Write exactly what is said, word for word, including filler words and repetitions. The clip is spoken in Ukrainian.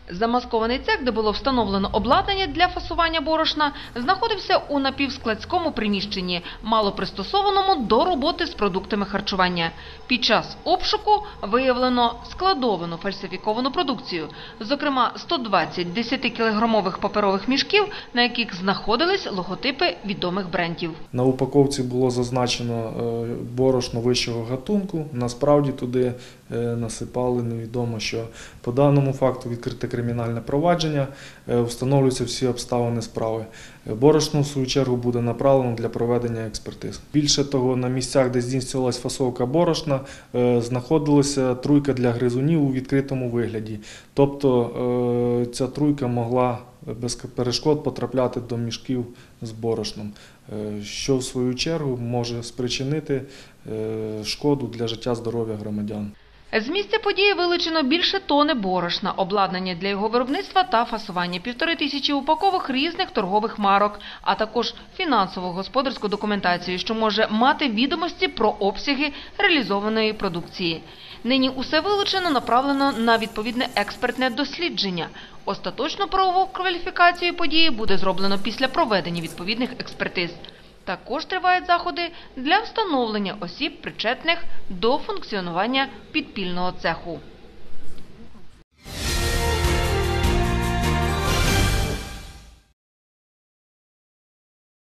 Замаскований цех, де було встановлено обладнання для фасування борошна, знаходився у напівскладському приміщенні, мало пристосованому до роботи з продуктами харчування. Під час обшуку виявлено складовану фальсифіковану продукцію, зокрема сто двадцять десятикілограмових паперових мішків, на яких знаходились логотипи відомих брендів. На упаковці було зазначено борошно вищого гатунку, насправді туди насипали невідомо що. По даному факту відкрите кримінальне провадження, встановлюються всі обставини справи. Борошно, в свою чергу, буде направлено для проведення експертиз. Більше того, на місцях, де здійснювалася фасовка борошна, знаходилася труйка для гризунів у відкритому вигляді. Тобто ця труйка могла без перешкод потрапляти до мішків з борошном, що в свою чергу може спричинити шкоду для життя-здоров'я громадян. З місця події вилучено більше тони борошна, обладнання для його виробництва та фасування, півтори тисячі упаковок різних торгових марок, а також фінансово-господарську документацію, що може мати відомості про обсяги реалізованої продукції. Нині усе вилучено направлено на відповідне експертне дослідження. Остаточну правову кваліфікацію події буде зроблено після проведення відповідних експертиз. Також тривають заходи для встановлення осіб, причетних до функціонування підпільного цеху.